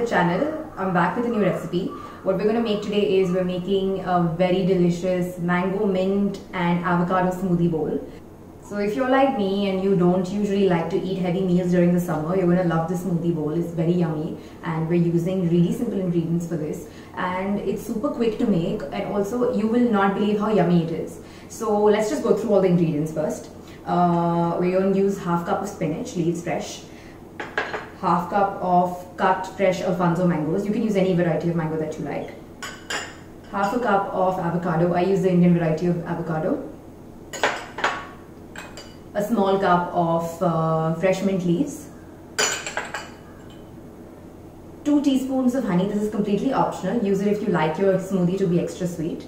the channel. I'm back with a new recipe. What we're going to make today is we're making a very delicious mango mint and avocado smoothie bowl. So if you're like me and you don't usually like to eat heavy meals during the summer, you're going to love this smoothie bowl. It's very yummy and we're using really simple ingredients for this, and it's super quick to make, and also you will not believe how yummy it is. So let's just go through all the ingredients first. We're going to use half cup of spinach, leaves fresh, half cup of cut fresh Alfonso mangoes. You can use any variety of mango that you like. Half a cup of avocado. I use the Indian variety of avocado. A small cup of fresh mint leaves. 2 teaspoons of honey. This is completely optional. Use it if you like your smoothie to be extra sweet.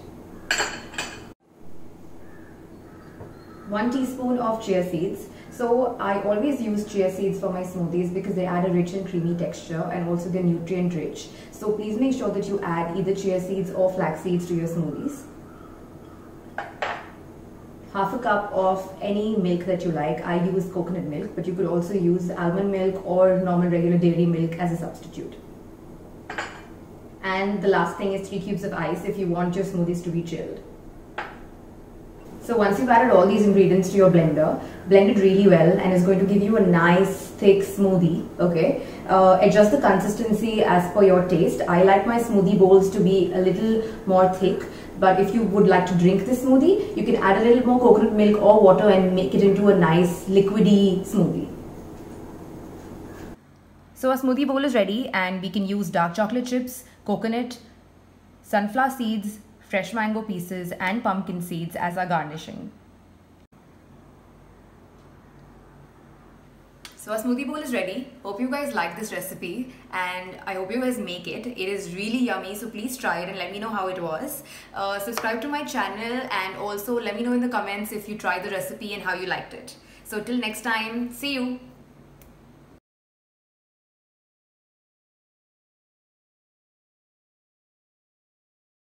1 teaspoon of chia seeds. So I always use chia seeds for my smoothies because they add a rich and creamy texture, and also they're nutrient rich. So please make sure that you add either chia seeds or flax seeds to your smoothies. Half a cup of any milk that you like. I use coconut milk, but you could also use almond milk or normal regular dairy milk as a substitute. And the last thing is 3 cubes of ice if you want your smoothies to be chilled. So once you've added all these ingredients to your blender, blend it really well, and it's going to give you a nice thick smoothie. Okay, adjust the consistency as per your taste. I like my smoothie bowls to be a little more thick, but if you would like to drink this smoothie, you can add a little more coconut milk or water and make it into a nice liquidy smoothie. So our smoothie bowl is ready, and we can use dark chocolate chips, coconut, sunflower seeds, fresh mango pieces and pumpkin seeds as our garnishing. So our smoothie bowl is ready. Hope you guys like this recipe, and I hope you guys make it. It is really yummy, so please try it and let me know how it was. Subscribe to my channel, and also let me know in the comments if you tried the recipe and how you liked it. So till next time, see you.